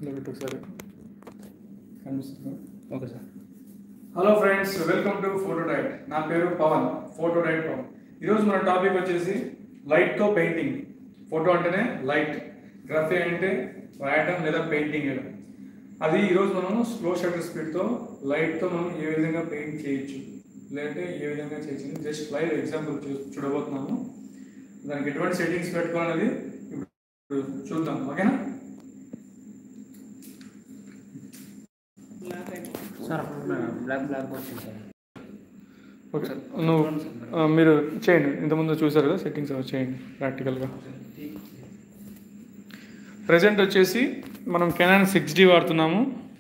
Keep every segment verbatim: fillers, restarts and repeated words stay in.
ఒకసారి కనిపిస్తుంది. Okay sir. Hello friends, welcome to photo diet. నా పేరు పవన్, ఫోటో డైట్ పవన్. ఈరోజు మన టాపిక్ వచ్చేసి లైట్తో పెయింటింగ్. ఫోటో అంటేనే లైట్, గ్రఫీ అంటే రాయటం లేదా పెయింటింగ్ వేయడం. అది ఈరోజు మనం స్లో షటర్ స్పీడ్తో లైట్తో మనం ఏ విధంగా పెయింట్ చేయొచ్చు, లేదంటే ఏ విధంగా చేయొచ్చు జస్ట్ లైవ్ ఎగ్జాంపుల్ చూ చూడబోతున్నాము. దానికి ఎటువంటి సెట్టింగ్స్ పెట్టుకోవాలనేది ఇప్పుడు చూద్దాం. ఓకేనా? సార్ బ్లాక్ బ్లాక్ వచ్చింది సార్. ఓకే, నువ్వు మీరు చేయండి. ఇంతకుముందు చూసారు కదా, సెట్టింగ్స్ అవి చేయండి ప్రాక్టికల్గా. ప్రజెంట్ వచ్చేసి మనం కెనాన్ సిక్స్ డి వాడుతున్నాము.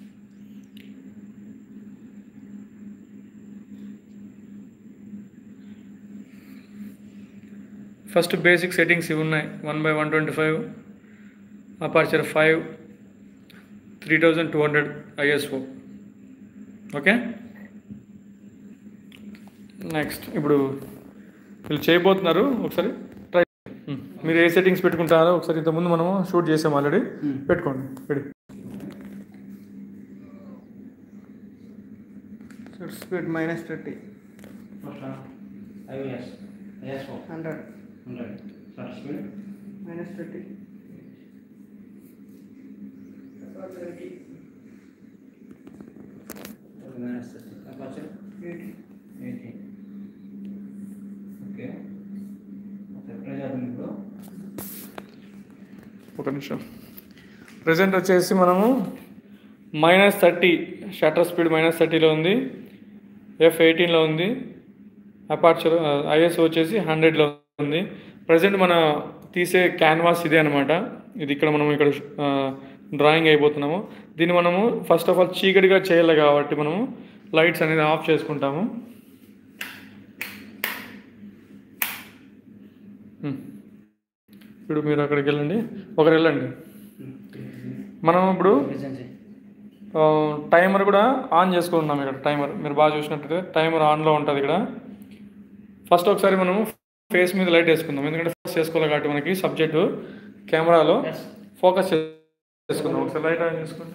ఫస్ట్ బేసిక్ సెట్టింగ్స్ ఇవి ఉన్నాయి. One by one twenty five aperture five three thousand two hundred ISO. Okay, next ఇప్పుడు వీళ్ళు చేయబోతున్నారు. ఒకసారి ట్రై. మీరు ఏ సెట్టింగ్స్ పెట్టుకుంటారో ఒకసారి ఇంతకుముందు మనము షూట్ చేసాము ఆల్రెడీ. పెట్టుకోండి. Ready. Speed minus thirty hundred hundred speed minus thirty minus thirty aperture eighty eighty. Okay, ఇప్పుడు ఒక నిమిషం. ప్రజెంట్ వచ్చేసి మనము minus thirty shutter speed minus థర్టీలో ఉంది, ఎఫ్ ఎయిటీన్లో ఉంది, అపార్చర్ ఐఎస్ఓ వచ్చేసి హండ్రెడ్లో ఉంది. ప్రజెంట్ మన తీసే క్యాన్వాస్ ఇదే అనమాట. ఇది ఇక్కడ మనం ఇక్కడ డ్రాయింగ్ అయిపోతున్నాము. దీన్ని మనము ఫస్ట్ ఆఫ్ ఆల్ చీకటిగా చేయాలి కాబట్టి మనము లైట్స్ అనేది ఆఫ్ చేసుకుంటాము. ఇప్పుడు మీరు అక్కడికి వెళ్ళండి, ఒకరు వెళ్ళండి. మనం ఇప్పుడు టైమర్ కూడా ఆన్ చేసుకుంటున్నాం. ఇక్కడ టైమర్ మీరు బాగా చూసినట్టయితే టైమర్ ఆన్లో ఉంటుంది ఇక్కడ. ఫస్ట్ ఒకసారి మనము ఫేస్ మీద లైట్ వేసుకుందాం, ఎందుకంటే ఫోకస్ చేసుకోవాలి కాబట్టి మనకి సబ్జెక్టు కెమెరాలో ఫోకస్ చేసుకుందాం. ఒకసారి లైట్ ఆన్ చేసుకోండి.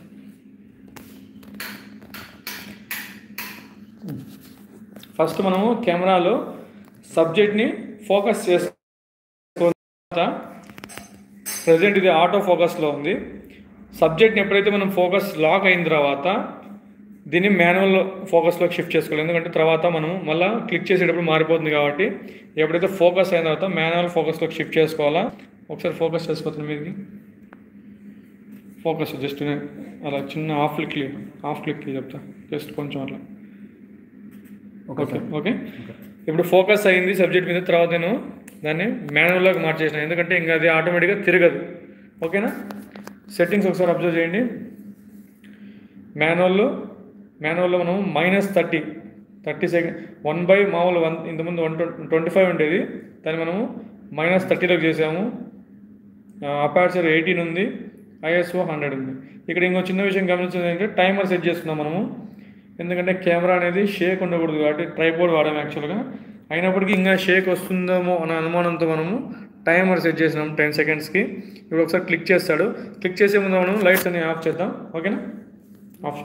ఫస్ట్ మనము కెమెరాలో సబ్జెక్ట్ని ఫోకస్ చేసుకున్న తర్వాత ప్రజెంట్ ఇది ఆటో ఫోకస్లో ఉంది. సబ్జెక్ట్ని ఎప్పుడైతే మనం ఫోకస్ లాక్ అయిన తర్వాత దీన్ని మాన్యువల్ ఫోకస్లోకి షిఫ్ట్ చేసుకోవాలి, ఎందుకంటే తర్వాత మనం మళ్ళీ క్లిక్ చేసేటప్పుడు మారిపోతుంది కాబట్టి ఎప్పుడైతే ఫోకస్ అయిన తర్వాత మాన్యువల్ ఫోకస్లోకి షిఫ్ట్ చేసుకోవాలా. ఒకసారి ఫోకస్ చేసుకోవచ్చు. మీది ఫోకస్ జస్ట్ అలా చిన్న హాఫ్ క్లిక్ హాఫ్ క్లిక్ చెప్తా, జస్ట్ కొంచెం అట్లా. ఓకే ఓకే ఇప్పుడు ఫోకస్ అయింది సబ్జెక్ట్ మీద. తర్వాత నేను దాన్ని మాన్యువల్లోకి మార్చేసిన, ఎందుకంటే ఇంకా అది ఆటోమేటిక్గా తిరగదు. ఓకేనా? సెట్టింగ్స్ ఒకసారి అబ్జర్వ్ చేయండి. మాన్యువల్లో మాన్యువల్లో మనం minus thirty thirty second one by మామూలు వన్ ఇంతకుముందు వన్ ట్వంటీ ఫైవ్ ఉండేది, దాన్ని మనము మైనస్ థర్టీలోకి చేసాము. అపార్చర్ ఎయిటీన్ ఉంది, ఐఎస్ఓ హండ్రెడ్ ఉంది. ఇక్కడ ఇంకో చిన్న విషయం గమనించింది ఏంటంటే టైమర్ సెట్ చేస్తున్నాం మనము, ఎందుకంటే కెమెరా అనేది షేక్ ఉండకూడదు కాబట్టి ట్రైపోర్డ్ వాడాము యాక్చువల్గా. అయినప్పటికీ ఇంకా షేక్ వస్తుందేమో అనే అనుమానంతో మనము టైమర్ సెట్ చేసినాం టెన్ సెకండ్స్కి. ఇప్పుడు ఒకసారి క్లిక్ చేస్తాడు. క్లిక్ చేసే ముందు మనం లైట్స్ అన్ని ఆఫ్ చేద్దాం. ఓకేనా? ఆఫ్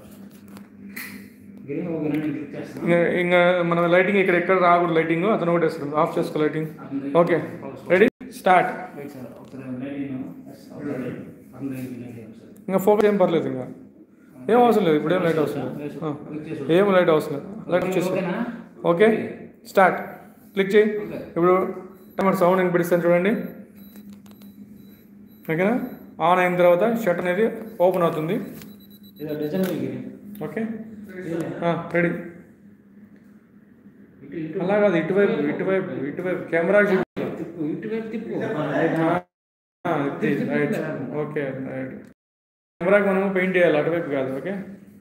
ఇంకా మన లైటింగ్ ఇక్కడ ఎక్కడ రాకూడదు. లైటింగ్ అతను ఒకటి వేస్తాడు. ఆఫ్ చేసుకో లైటింగ్. Okay, ready, start. ఇంకా ఫోకస్ ఏం పర్లేదు, ఇంకా ఏం అవసరం లేదు. ఇప్పుడు ఏం లైట్ అవసరం లేదు, ఏం లైట్ అవసరం లేదు. లైట్ వచ్చేసి ఓకే, స్టార్ట్. క్లిక్ చేయి. ఇప్పుడు టైమర్ సౌండ్ వినిపిస్తాను చూడండి. ఓకేనా? ఆన్ అయిన తర్వాత షట్ అనేది ఓపెన్ అవుతుంది. Okay, ready. అలా కాదు, ఇటువైపు ఇటువైపు ఇటువైపు కెమెరా రైట్. Okay right. కెమెరాకి మనము పెయింట్ చేయాలి, అటువైపు కాదు. ఓకే,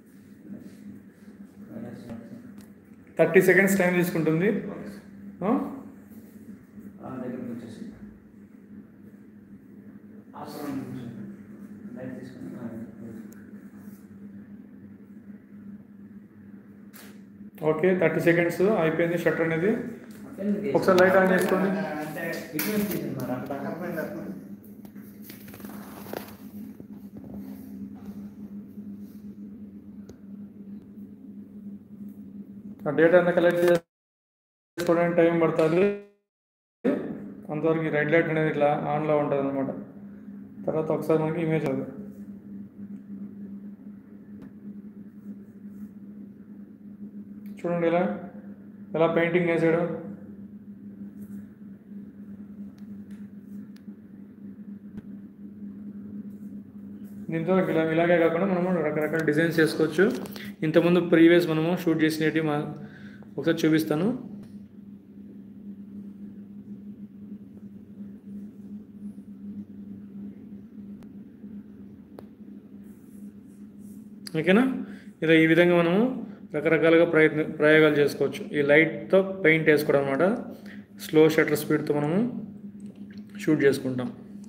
థర్టీ సెకండ్స్ టైం తీసుకుంటుంది. ఓకే, థర్టీ సెకండ్స్ అయిపోయింది షట్టర్ అనేది. ఒకసారి లైట్ ఆన్ చేసుకోండి. ఆ డేటా అంతా కలెక్ట్ చేసుకోవడానికి టైం పడుతుంది. అంతవరకు రెడ్ లైట్ అనేది ఇట్లా ఆన్లో ఉంటుంది అనమాట. తర్వాత ఒకసారి మనకి ఇమేజ్ అది చూడండి ఇలా ఎలా పెయింటింగ్ వేసాడు. దీంతో ఇలా ఇలాగే కాకుండా మనము రకరకాల డిజైన్స్ చేసుకోవచ్చు. ఇంతకుముందు ప్రీవియస్ మనము షూట్ చేసినవి మా ఒకసారి చూపిస్తాను. ఓకేనా? ఇలా ఈ విధంగా మనము రకరకాలుగా ప్రయత్న ప్రయోగాలు చేసుకోవచ్చు. ఈ లైట్తో పెయింట్ వేసుకోవడం అనమాట. స్లో షట్టర్ స్పీడ్తో మనము షూట్ చేసుకుంటాం.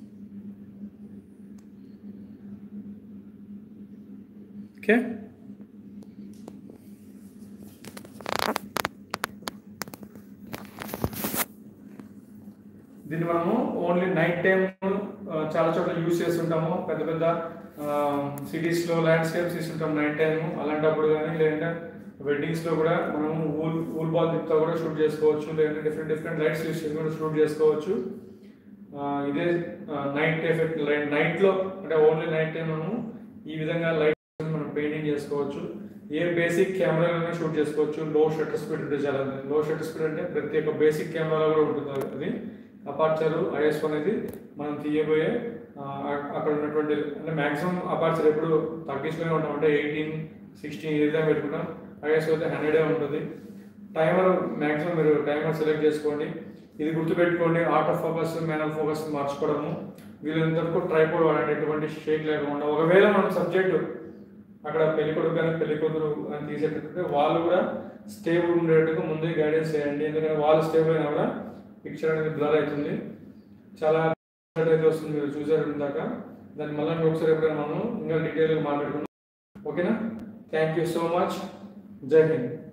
ఓకే, దీన్ని మనము ఓన్లీ నైట్ టైం చాలా చోట్ల యూజ్ చేస్తుంటాము. పెద్ద పెద్ద సిటీస్లో ల్యాండ్స్కేప్స్ ఇస్తుంటాం నైట్ టైం. అలాంటప్పుడు కానీ లేదంటే వెడ్డింగ్స్లో కూడా మనము ఊల్ ఊల్ బాల్ తిప్పుతా కూడా షూట్ చేసుకోవచ్చు. లేదంటే డిఫరెంట్ డిఫరెంట్ లైట్స్ యూస్ చేసి కూడా షూట్ చేసుకోవచ్చు. ఇదే నైట్ ఎఫెక్ట్. నైట్లో అంటే ఓన్లీ నైట్ టైం మనము ఈ విధంగా లైట్ మనం పెయింటింగ్ చేసుకోవచ్చు. ఏ బేసిక్ కెమెరాలోనే షూట్ చేసుకోవచ్చు. లో షట్టర్ స్పీడ్ ఉంటే చాలా. లో షట్టర్ స్పీడ్ అంటే ప్రతి ఒక్క బేసిక్ కెమెరాలో కూడా ఉంటుంది. అది అపార్చర్ ఐఎస్ అనేది మనం తీయబోయే అక్కడ ఉన్నటువంటి అంటే మ్యాక్సిమం అపార్చర్ ఎప్పుడు తగ్గించుకునే ఉంటాం. అంటే ఎయిటీన్ సిక్స్టీన్ ఏదైనా పెట్టుకుంటాం. ఐఎస్ అయితే హండ్రెడే ఉంటుంది. టైమర్ మ్యాక్సిమం మీరు టైమర్ సెలెక్ట్ చేసుకోండి. ఇది గుర్తుపెట్టుకోండి, ఆటో ఫోకస్ మ్యానువల్ ఫోకస్ మార్చుకోవడము. వీళ్ళంత వరకు ట్రైపోడ్ వాడండి, ఎటువంటి షేక్ లేకుండా. ఒకవేళ మనం సబ్జెక్టు అక్కడ పెళ్ళికొడుకు కానీ పెళ్లి కూతురు అని తీసేటట్టు వాళ్ళు కూడా స్టేబుల్ ఉండేట్టుగా ముందే గైడెన్స్ చేయండి. ఎందుకంటే వాళ్ళు స్టేబుల్ అయినా కూడా పిక్చర్ అనేది బ్లర్ అవుతుంది. చాలా అయితే వస్తుంది, మీరు చూసారు ఇందాక. దాన్ని మళ్ళీ ఒకసారి ఎప్పుడైనా మనం ఇంకా డీటెయిల్గా మాట్లాడుకుందాం. ఓకేనా? Thank you so much. జై హింద్.